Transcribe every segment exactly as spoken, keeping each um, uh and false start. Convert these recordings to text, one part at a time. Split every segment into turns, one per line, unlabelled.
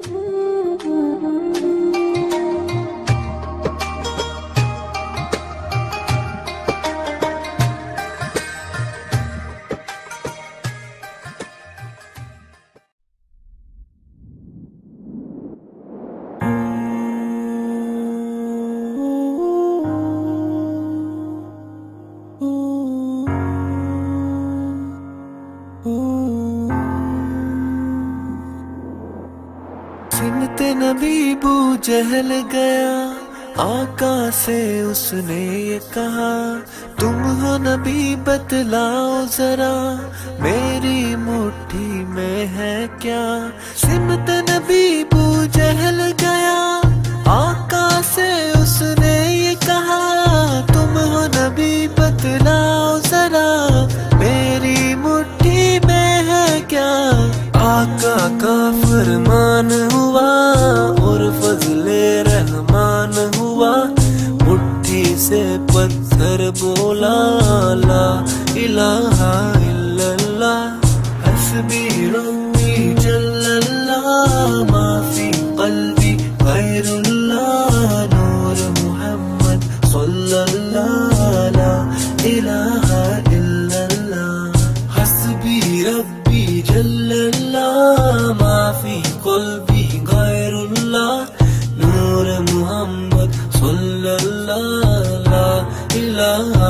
सिमते नबी बू जहल गया, आका से उसने ये कहा, तुम हो नबी बतलाओ जरा, मेरी मुट्ठी में है क्या। सिमते नबी बू जहल गया, आका से उसने ये कहा, तुम हो नबी बतलाओ जरा, मेरी मुट्ठी में है क्या। आका का फरमान हुआ और फजले रहमान हुआ, मुट्ठी से पत्थर बोला ला इलाहा इल्लल्लाह, हस्बी रब्बी जल्लल्लाह, माफी क़ल्बी गैरुल्लाह, नूर मुहम्मद सल्लल्लाह ला इलाहा इल्लल्लाह, हस्बी रब्बी जल्लल्लाह, माफी क़ल्बी गैरुल्लाह, नूर मुहम्मद सल्लल्लाह ला इलाहा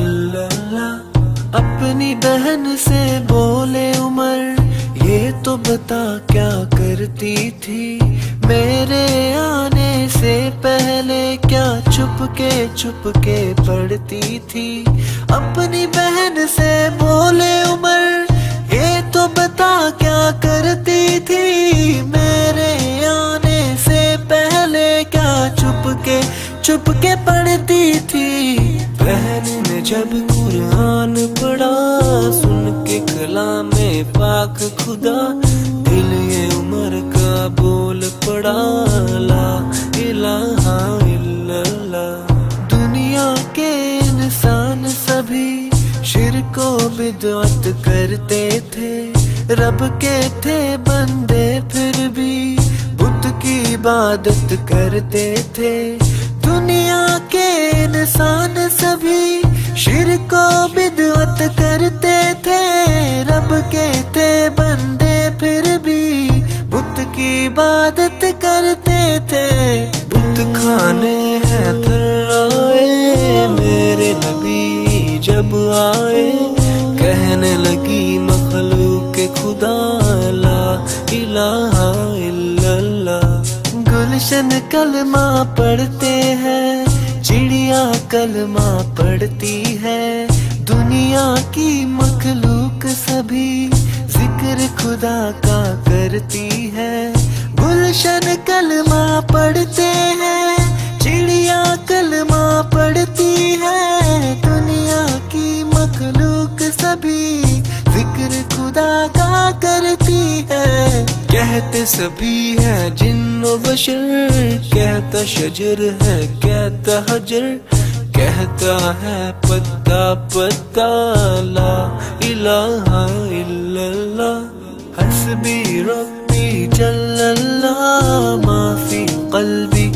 इल्लल्लाह। अपनी बहन से बोले उमर, ये तो बता क्या करती थी, मेरे आने से पहले क्या चुपके चुपके पढ़ती थी। अपनी बहन से बोले उमर, ये तो बता क्या करती थी, मेरे आने से पहले क्या चुपके चुपके पढ़ती थी। बहन ने जब कुरान पढ़ा, सुन के कलामे पाक खुदा, दिल ये उमर का बोल पड़ा ला इलाहा इल्लल्लाह। दुनिया के इंसान सभी शिर्क व बिदअत करते थे, रब के थे बंदे फिर भी बुत की इबादत करते थे। दुनिया के इंसान सभी शिर्क व बिदअत करते थे, रब के थे बंदे फिर भी बुत की इबादत करते थे। बुत खाने हैं थर्राए, मेरे नबी जब आए, कहने लगी मखलूक खुदा ला इलाहा इल्लल्लाह। गुलशन कलमा पढ़ते हैं, चिड़िया कलमा पढ़ती है, दुनिया की मखलूक सभी जिक्र खुदा का करती है। गुलशन कलमा पढ़ते हैं, चिड़िया कलमा पढ़ती है, दुनिया की मखलूक सभी जिक्र खुदा का करती है। कहते सभी है जिन्नो बशर, कहता शजर है कहता हजर, कहता है पत्ता पत्ता ला इलाहा इल्लल्लाह, हस्बी रब्बी जल्लल्लाह, माफी क़ल्बी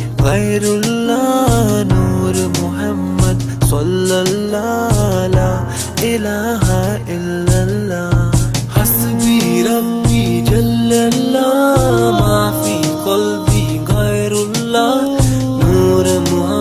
गैरुल्लाह, नूर मुहम्मद सल्लल्लाह ला इलाहा इल्लल्लाह, हस्बी रब्बी जल्लल्लाह, माफी क़ल्बी गैरुल्लाह, नूर मुहम्मद